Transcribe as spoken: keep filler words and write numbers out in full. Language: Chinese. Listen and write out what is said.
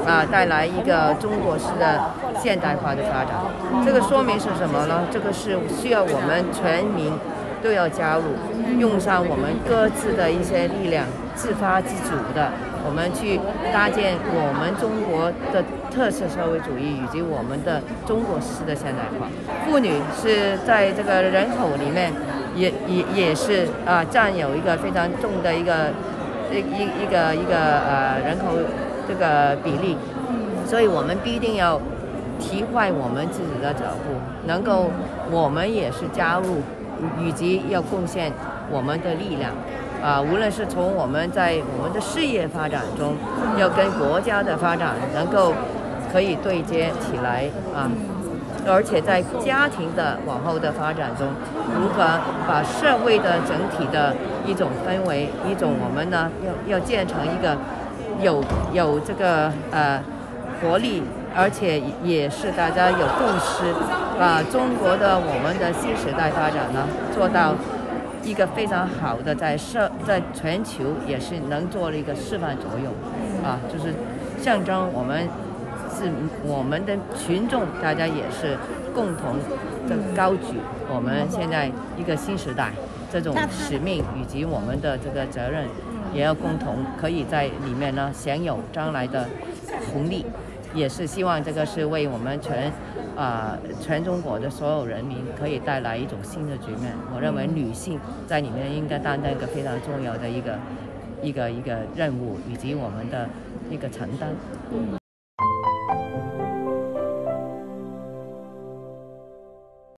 啊带来一个中国式的现代化的发展。这个说明是什么呢？这个是需要我们全民都要加入，用上我们各自的一些力量，自发自主的，我们去搭建我们中国的特色社会主义以及我们的中国式的现代化。妇女是在这个人口里面也也也是啊、呃、占有一个非常重的一个一一一个一个呃人口这个比例，所以我们必定要提快我们自己的脚步，能够我们也是加入，以及要贡献我们的力量。啊、呃，无论是从我们在我们的事业发展中，要跟国家的发展能够可以对接起来啊，而且在家庭的往后的发展中，如何把社会的整体的一种氛围，一种我们呢要要建成一个有有这个呃活力，而且也是大家有共识，把中国的我们的新时代发展呢做到一个非常好的在社在全球也是能做了一个示范作用啊，就是象征我们是我们的群众，大家也是共同的高举我们现在一个新时代这种使命以及我们的这个责任，也要共同可以在里面呢享有将来的红利，也是希望这个是为我们全啊、呃、全中国的所有人民可以带来一种新的局面。我认为女性在里面应该担当一个非常重要的一个一个一个任务以及我们的一个承担。 嗯，